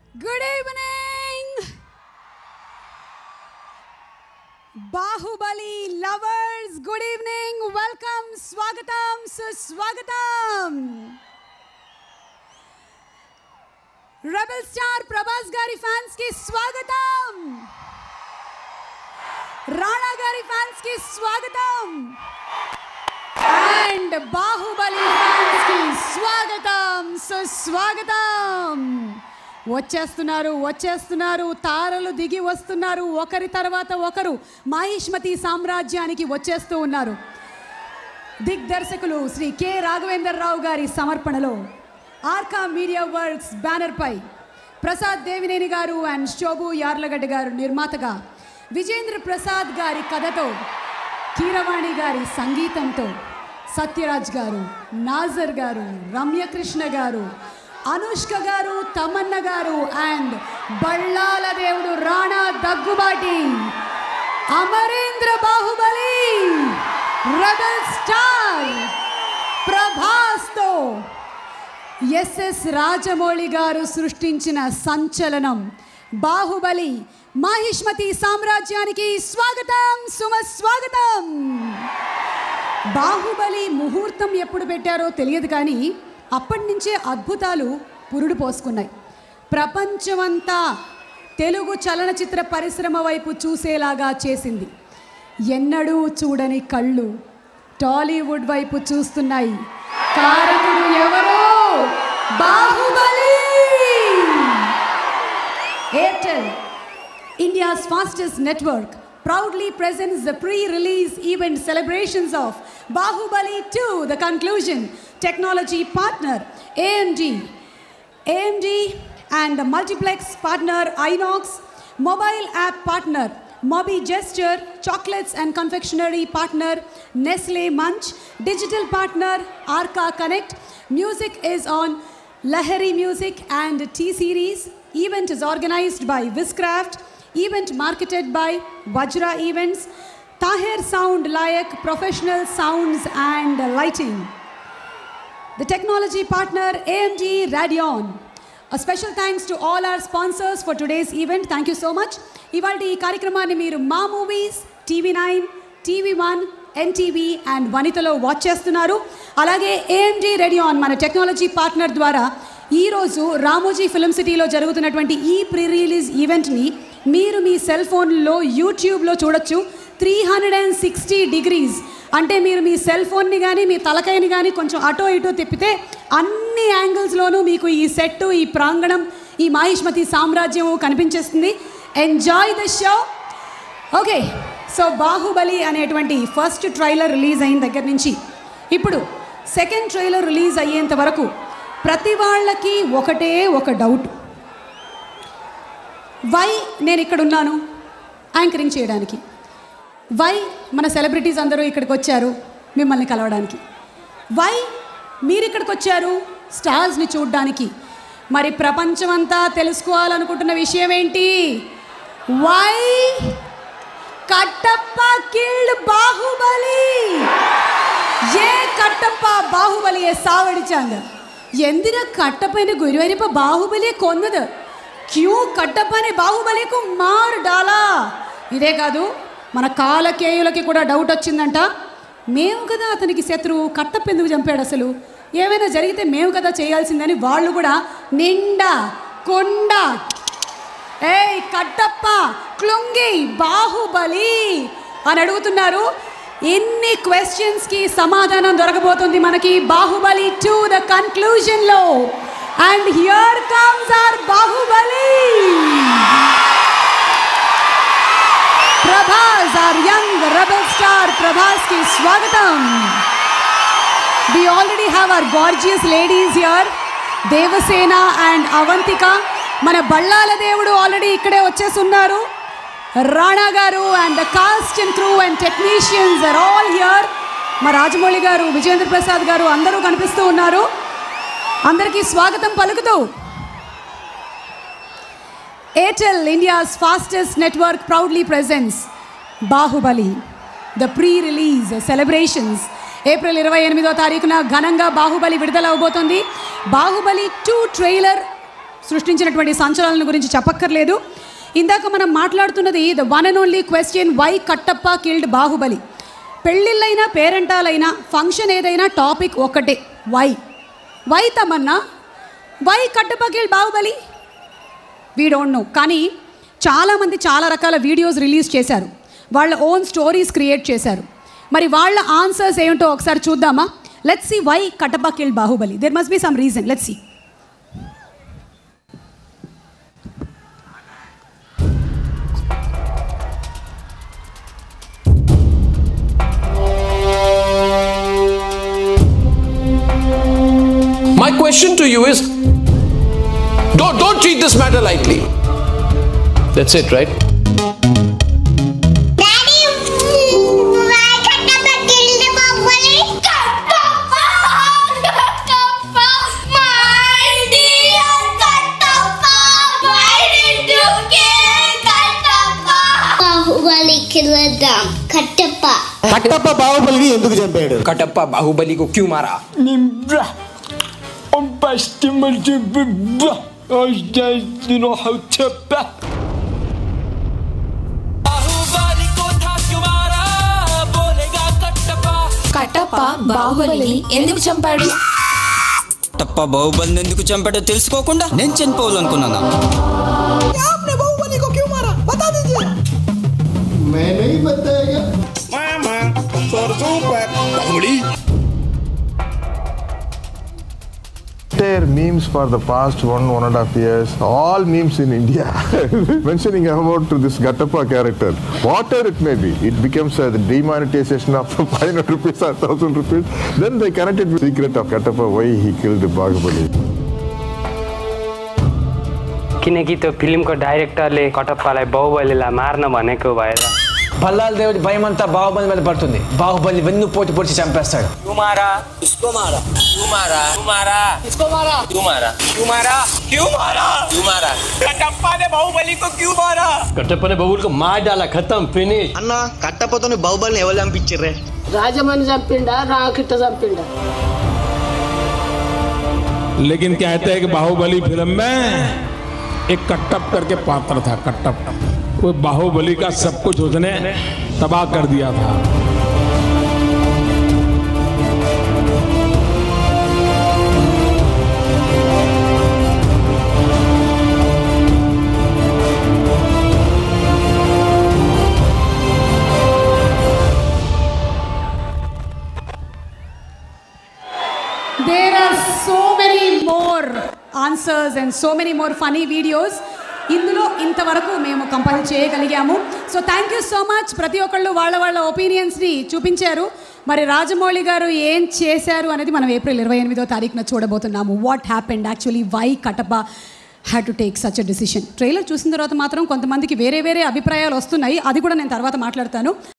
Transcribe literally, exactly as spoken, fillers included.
Good evening, Bahubali lovers. Good evening. Welcome. Swagatam. Suswagatam. Rebel star Prabhas gari fans ki swagatam. Rana gari fans ki swagatam. And Baahubali fans ki swagatam. Suswagatam. వచ్చేస్తున్నారు వచ్చేస్తున్నారు తారలు దిగి వస్తున్నారు ఒకరి తర్వాత ఒకరు మహిష్మతి సామ్రాజ్యానికి వచ్చేస్తూ ఉన్నారు. దిగ్దర్శకులు శ్రీ కె రాఘవేంద్రరావు గారి సమర్పణలో ఆర్కా మీడియా వర్క్స్ బ్యానర్ పై ప్రసాద్ దేవినేని గారు అండ్ శోభు యార్లగడ్డ గారు నిర్మాతగా విజేంద్ర ప్రసాద్ గారి కథతో కీరవాణి గారి సంగీతంతో సత్యరాజ్ గారు నాజర్ గారు రమ్యకృష్ణ గారు Anushka garu, Tamanna garu and Ballala Devudu Rana Daggubati, Amarendra Baahubali, Rebel Star, Prabhas to S S Rajamauli garu సృష్టించిన సంచలనం బాహుబలి మహిష్మతి సామ్రాజ్యానికి స్వాగతం సుమ స్వాగతం. బాహుబలి ముహూర్తం ఎప్పుడు పెట్టారో తెలియదు కానీ అప్పటి నుంచే అద్భుతాలు పురుడు పోసుకున్నాయి. ప్రపంచమంతా తెలుగు చలనచిత్ర పరిశ్రమ వైపు చూసేలాగా చేసింది. ఎన్నడూ చూడని కళ్ళు టాలీవుడ్ వైపు చూస్తున్నాయి. కారకుడు ఎవరో Baahubali. Airtel, India's fastest network, proudly presents the pre-release event celebrations of Baahubali two, the conclusion. Technology partner A M D, A M D and the multiplex partner Inox, mobile app partner Mobi Gesture, chocolates and confectionery partner Nestle Munch, digital partner Arca Connect. Music is on Lahari Music and T-Series. Event is organized by Viscraft. Event marketed by Vajra Events. Tahir Sound Layak, professional sounds and lighting. The technology partner A M D Radeon. A special thanks to all our sponsors for today's event. Thank you so much. Ivaldi ee కార్యక్రమాన్ని మీరు Maa movies, T V nine, T V one, N T V and వనితలో watch చేస్తున్నారు. అలాగే A M D Radeon మన technology partner ద్వారా ఈ రోజు Ramoji film సిటీలో జరుగుతున్నటువంటి ఈ ప్రీ రిలీజ్ ఈవెంట్ని మీరు మీ సెల్ ఫోన్లో యూట్యూబ్లో చూడొచ్చు. Three hundred and sixty degrees అంటే మీరు మీ సెల్ ఫోన్ని కానీ మీ తలకాయని కానీ కొంచెం అటో ఇటో తిప్పితే అన్ని యాంగిల్స్లోనూ మీకు ఈ సెట్, ఈ ప్రాంగణం, ఈ మహిష్మతి సామ్రాజ్యం కనిపించేస్తుంది. Enjoy the show. Okay, so Baahubali అనేటువంటి ఫస్ట్ ట్రైలర్ రిలీజ్ అయిన దగ్గర నుంచి ఇప్పుడు సెకండ్ ట్రైలర్ రిలీజ్ అయ్యేంత వరకు ప్రతి వాళ్ళకి ఒకటే ఒక డౌట్. వై నేను ఇక్కడ ఉన్నాను యాంకరింగ్ చేయడానికి? వై మన సెలబ్రిటీస్ అందరూ ఇక్కడికి వచ్చారు మిమ్మల్ని కలవడానికి? వై మీరు ఇక్కడికి వచ్చారు స్టార్స్ని చూడడానికి? మరి ప్రపంచమంతా తెలుసుకోవాలనుకుంటున్న విషయం ఏంటి? Why Kattappa killed Baahubali. ఏ కట్టప్ప బాహుబలిയെ സാവടിച്ചാങ്ക. എന്തിനാ കട്ടപ്പനെ ഗുരുവായൂരപ്പ ബാഹുബലിയെ കൊന്നത്? క్యూ కట్టప్పని బాహుబలికు మార్ డాలా. ఇదే కాదు, మన కాలకేయులకి కూడా డౌట్ వచ్చిందంట. మేము కదా అతనికి శత్రువు, కట్టప్ప ఎందుకు చంపాడు అసలు? ఏమైనా జరిగితే మేము కదా చేయాల్సిందని వాళ్ళు కూడా నిండా కొండ ఏయ్ కట్టప్ప క్లుంగి బాహుబలి అని అడుగుతున్నారు. ఇన్ని క్వశ్చన్స్కి సమాధానం దొరకబోతుంది మనకి బాహుబలి టూ ద కన్క్లూజన్లో. And here comes our Bahubali. Prabhas, our young rebel star Prabhas ki swagatam. We already have our gorgeous ladies here, Devasena and Avantika. Mana Ballala Devudu already ikkade vachestunnaru. Rana garu and the cast and crew and technicians are all here. Ma Rajamauli garu, Vijayendra Prasad garu andaru kanipistu unnaru. అందరికీ స్వాగతం పలుకుతూ Airtel, India's fastest network, proudly presents Baahubali the pre release celebrations. April ఇరవై ఎనిమిదో తారీఖున ఘనంగా బాహుబలి విడుదల అవబోతోంది. Baahubali two trailer సృష్టించినటువంటి సంచలనం గురించి చెప్పక్కర్లేదు. ఇందాక మనం మాట్లాడుతున్నది the one and only question, why Kattappa killed Baahubali. పెళ్ళిళ్ళైనా పేరెంటాలైనా ఫంక్షన్ ఏదైనా టాపిక్ ఒక్కటే, why why Tamannaah, why Kattappa killed Baahubali, we don't know. కానీ చాలామంది చాలా రకాల వీడియోస్ రిలీజ్ చేశారు, వాళ్ళ ఓన్ స్టోరీస్ క్రియేట్ చేశారు. మరి వాళ్ళ ఆన్సర్స్ ఏమిటో ఒకసారి చూద్దామా? Let's see why Kattappa killed Baahubali. There must be some reason. Let's see. My question to you is, don't, don't treat this matter lightly. That's it, right? Daddy, why Kattappa killed Bahubali? Kattappa! Kattappa! My dear Kattappa! Why did you kill Kattappa? Bahubali killed them. Kattappa. Kattappa Bahubali ఎందుకు చంపాడు? Kattappa Bahubali को क्यों मारा? Nimbra. On bastimenti bibba. I just know how to back. Baahubali को था क्यों मारा बोलेगा कट्टप्पा. కట్టప్ప బాహుబలిని ఎందుకు చంపాడు? కట్టప్ప బాహుబలిని ఎందుకు చంపాడో తెలుసుకోకుండా నేను చనిపోవాలనుకున్నాను. आपने बाहुबली को क्यों मारा? बता दीजिए. मैं नहीं बताएगा. मामा सरसों पर Baahubali. Their memes for the past one one and a half years, all memes in India mentioning about this Kattappa character, whatever it may be, it becomes a demonetization of five hundred rupees or one thousand rupees. Then they connected with the secret of Kattappa, why he killed Bahubali. किनकि त्यो फिल्मको डाइरेक्टरले कटप्पालाई बाहुबलीलाई मार्न भनेको भएर బల్లాల దేవుడి భయం అంతా బాహుబలి మీద పడుతుంది. బాహుబలి వెన్ను పోటీ పొడిచి చంపేస్తాడు. क्यों मारा? किसको मारा? क्यों मारा? क्यों मारा? किसको मारा? क्यों मारा? क्यों मारा? क्यों मारा? क्यों मारा? कटप्पा ने बाहुबली को क्यों मारा? कटप्पा ने बाहुबली को मार डाला, खत्म, फिनिश. అన్న కట్టప్పతోని బాహుబలిని ఎవరు చంపించారే? రాజమౌళి చంపిండా, రాకిట్ట చంపిండా? लेकिन कहते हैं कि बाहुबली फिल्म में एक कट्टप करके पात्र था, कट्टप. वो बाहुबली का सब कुछ उसने तबाह कर दिया था. There are so many more answers and so many more funny videos. ఇందులో ఇంతవరకు మేము కంపైల్ చేయగలిగాము. So thank you so much. ప్రతి ఒక్కళ్ళు వాళ్ళ వాళ్ళ ఒపీనియన్స్ని చూపించారు. మరి రాజమౌళి గారు ఏం చేశారు అనేది మనం ఏప్రిల్ ఇరవై ఎనిమిదో తారీఖున చూడబోతున్నాము. What happened actually, why Kattappa had to take such a decision. Trailer చూసిన తర్వాత మాత్రం కొంతమందికి వేరే వేరే అభిప్రాయాలు వస్తున్నాయి, అది కూడా నేను తర్వాత మాట్లాడతాను.